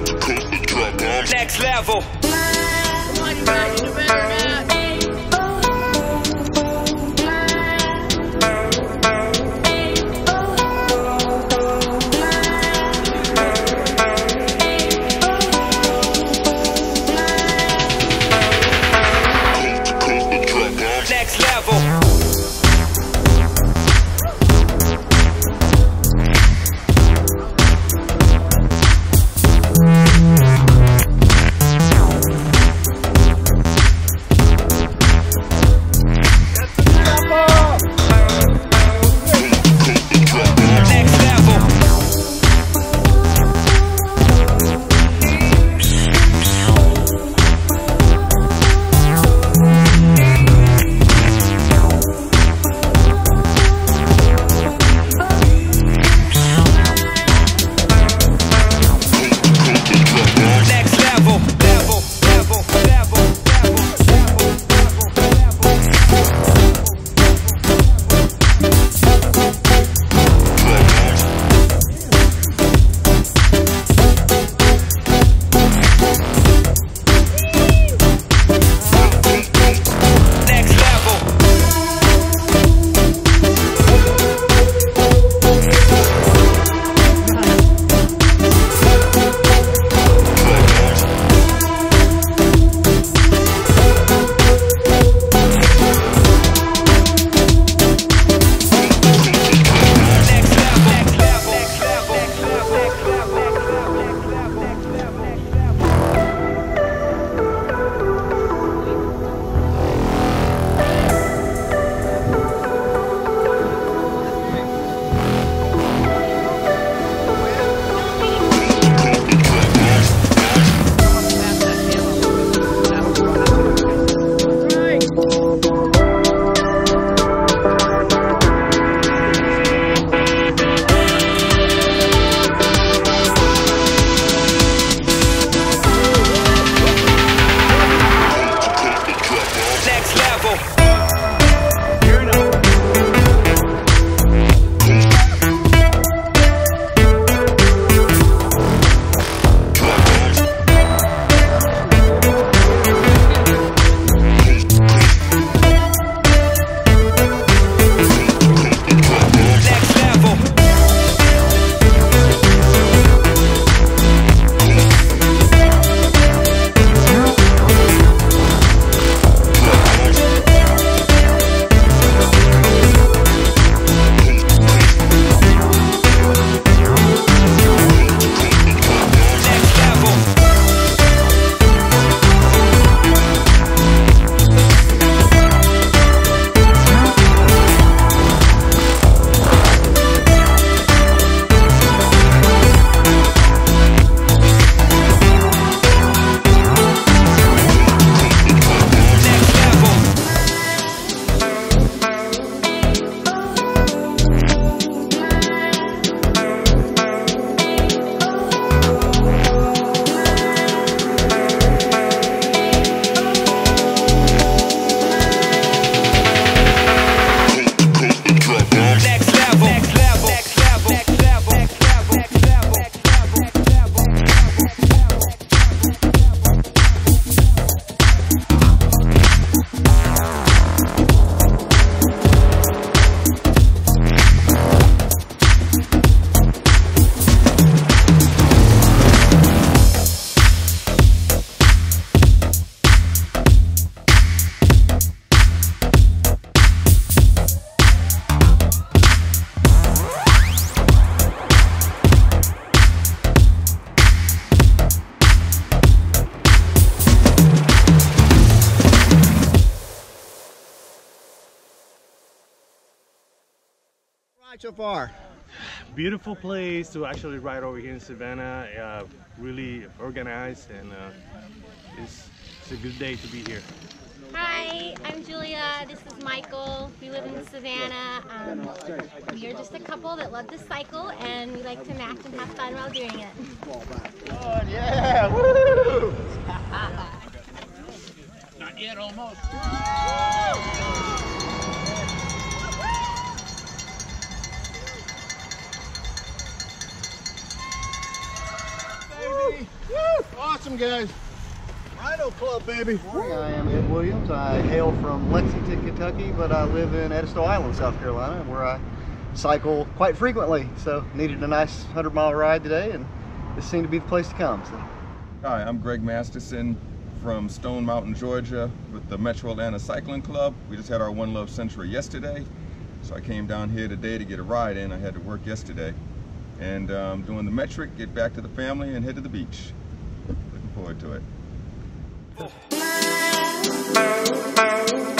Next level. Next level. So far? Beautiful place to actually ride over here in Savannah. Really organized, and it's a good day to be here. Hi, I'm Julia. This is Michael. We live in Savannah. We are just a couple that love to cycle, and we like to match and have fun while doing it. Oh, yeah! Woo! Not yet, almost. Baby! Woo! awesome, guys. Rhino Club, baby. I am Ed Williams. I hail from Lexington, Kentucky, but I live in Edisto Island, South Carolina, where I cycle quite frequently. So needed a nice 100-mile ride today, and this seemed to be the place to come. So. Hi, I'm Greg Masterson from Stone Mountain, Georgia with the Metro Atlanta Cycling Club. We just had our One Love Century yesterday, so I came down here today to get a ride in. I had to work yesterday. And doing the metric, get back to the family, and head to the beach. Looking forward to it.